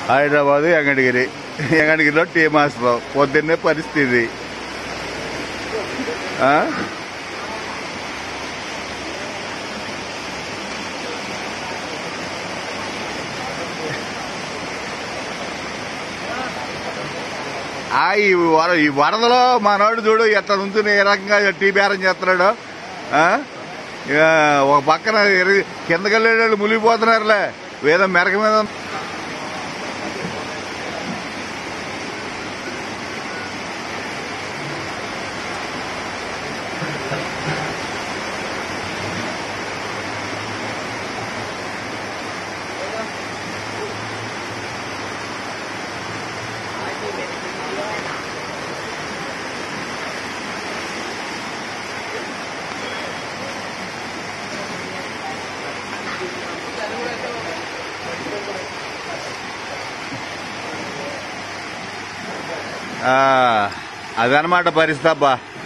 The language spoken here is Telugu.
హైదరాబాదు వెంకటగిరిలో టీ మాస్టర్ పొద్దున్నే పరిస్థితి. ఈ వరదలో మనోడు చూడు ఎట్లా నుంచి ఏ రకంగా టీ బేరం చేస్తున్నాడు. ఒక పక్కన కిందకెళ్ళేళ్ళు మునిగిపోతున్నారులే వేద మెరక మీద. అదనమాట పరిస్థితి అబ్బా.